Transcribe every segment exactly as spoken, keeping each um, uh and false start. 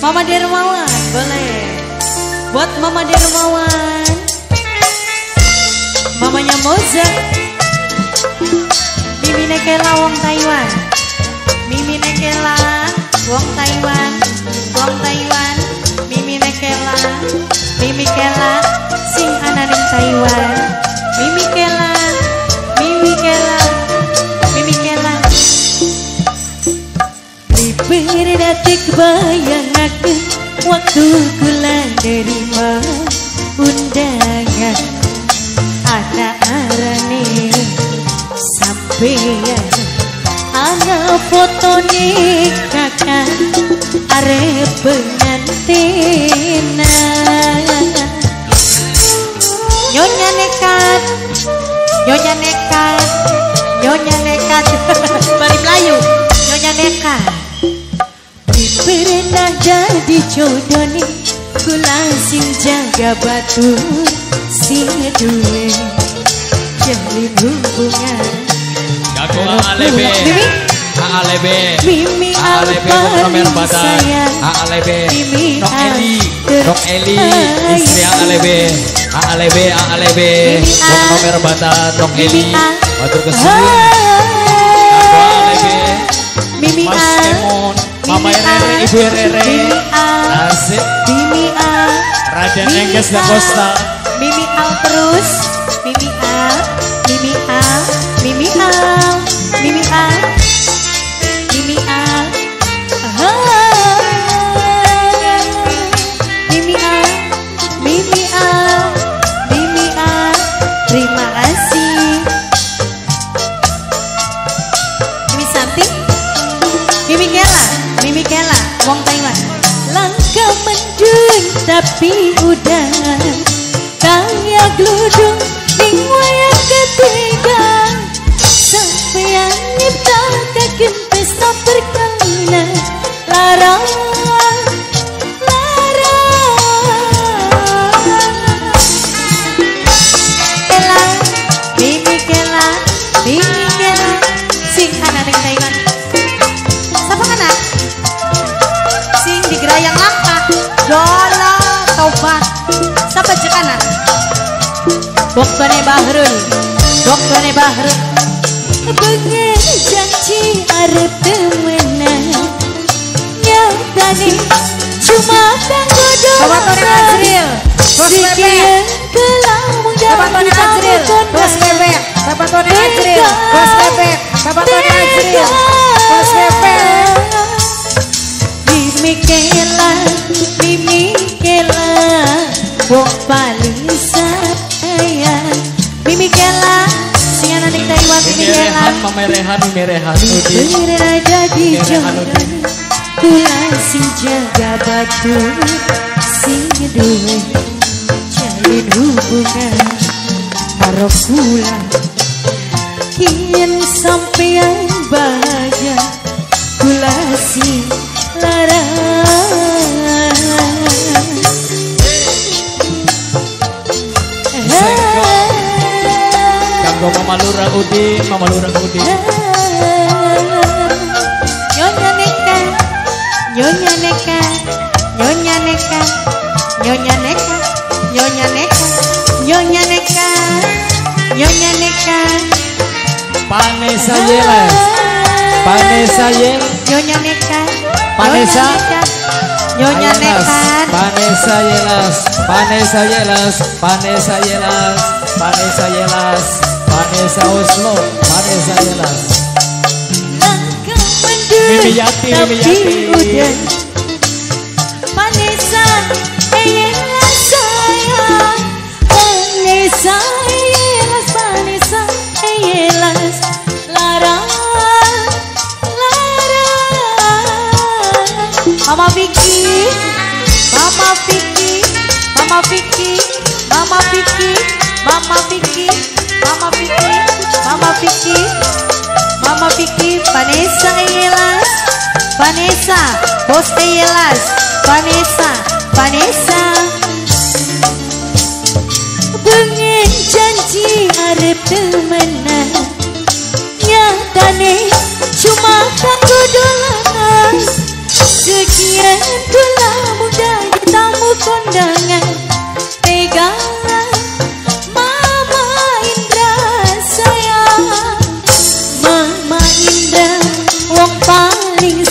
Mama Dermawan, boleh. Buat Mama Dermawan, mamanya Moza, Mimi Nekela wong Taiwan, Mimi Nekela wong Taiwan, wong Taiwan, Mimi Nekela, Mimi Kela, sing ananing Taiwan, Mimi Kela, Mimi Kela, Mimi Kela. Diberi detik bayangaken waktu kula nerima undangan anak arane sampeyan ana fotone kakak arep pengantina nyonya nekat nyonya nekat nyonya nekat bari Melayu nyonya nekat pernah jadi jodoh kula sing jaga batu sing duwe jalin hubungan Gago Alebe Alebe Mimi Alebe Romer Badan Alebe Nok Eli Nok Eli istri Alebe Alebe Alebe Romer Badan Nok Eli matur kesini Gago Alebe Mimi Mas Kemon Mama Rere, Ibu Rere, asik. Mimi A, Raden Engges da Costa. Mimi Al terus, Mimi A, Mimi A, Mimi A, Mimi A, Mimi A, Mimi A, Mimi A, Mimi A, terima kasih. Mimi Santi, Mimi Kela. Mimi Kela, wong Taiwan. Langkah mendung tapi udah kaya gludung ning wayang ketiga sampeyan nyiptakaken pesta perkawinan larang larang Kela, Mimi Kela, Mimi Kela sing ana ning Taiwan. Sapa kana? Yang langka Dola Taubat Sapa jekana Doktone Bahrul Doktone Bahrul Bengen janji arep temenan nyatane cuma kanggo doa Bapak Azril Bos Bebek Bapak Tony Azril Bos Bebek Bapak Tony Azril Bos Bebek Bapak Tony Azril Bos Bebek Mimi Kela, Mimi Kela, wong paling sayang. Mimi Kela, sing ana ning Taiwan. Mimi Kela, Mami Rehan, Mimi Rehan, bener jadi jodoh. Kula sing jaga batu, sing duwe jalin hubungan karo kula. Kien sampeyan bahagia, kula sing larang Kanggo Mama Lura Udin Mama Lura Udin Nyonya Neka Nyonya Neka Nyonya Neka Nyonya Neka Nyonya Neka Nyonya Neka Nyonya Neka Vanessa Yelas Vanessa Yel Nyonya Neka Vanessa Nyonya Nekat Vanessa Yelas Vanessa Yelas Vanessa Yelas Vanessa Yelas Vanessa Oslo Vanessa Yelas Mimi Yati Mimi Yati Vanessa Yelas sayang Vanessa Yelas Vanessa Yelas larang Mama Vicky, Mama Vicky, Mama Vicky, Mama Vicky, Mama Vicky, Mama Vicky, Mama Vicky, Mama Vicky, Vanessa Yelas, Vanessa, Bos Yelas, Vanessa, Vanessa. Bengen janji arep temenan, nyatane cuma kanggo dolan. Sekian telah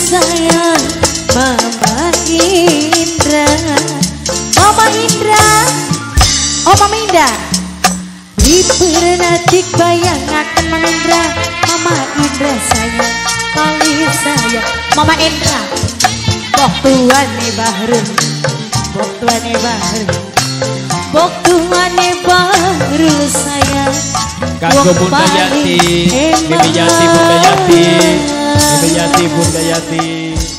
sayang Mama Indra. Mama Indra, oh Mama Indra, dipernatik bayangaken Mama Indra. Mama Indra sayang kali sayang Mama Indra. Bok tuane bahrun, bok tuane bahrun, bok tuane baru sayang. Kanggo Bunda Yati, Bibi Yati, Bunda Yati, Bibi Yati, Bunda Yati.